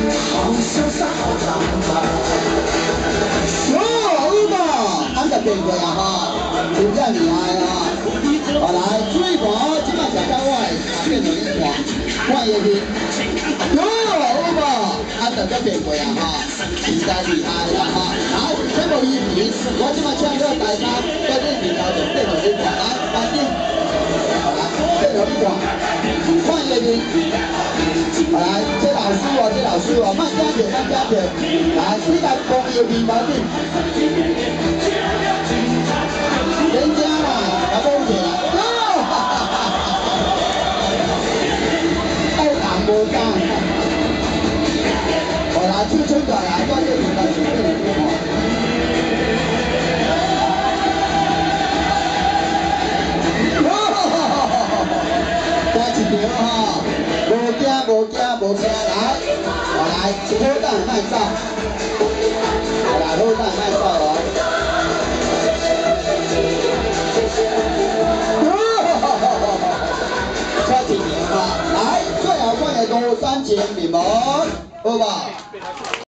变过啊哈，真正厉害啊！好来，水盘即摆食到我变成你看，看伊去，哟，有无？安德都变过啊哈，实在厉害啦哈！来，这无依皮，我即摆请个大家在你面头前变成你看，来，赶紧，好来，变成你看，看伊去。好来，这老师哦，这老师哦，慢加点，慢加点，来，你来放伊面头顶。 人家啦，阿公起来，哟，爱打无干，我来出出过来，我这边来准备你看。加一条哈，无惊无惊无惊，来，我来，好蛋卖走，我来好蛋卖走哦。 来，最后款的高山前面门，好吧？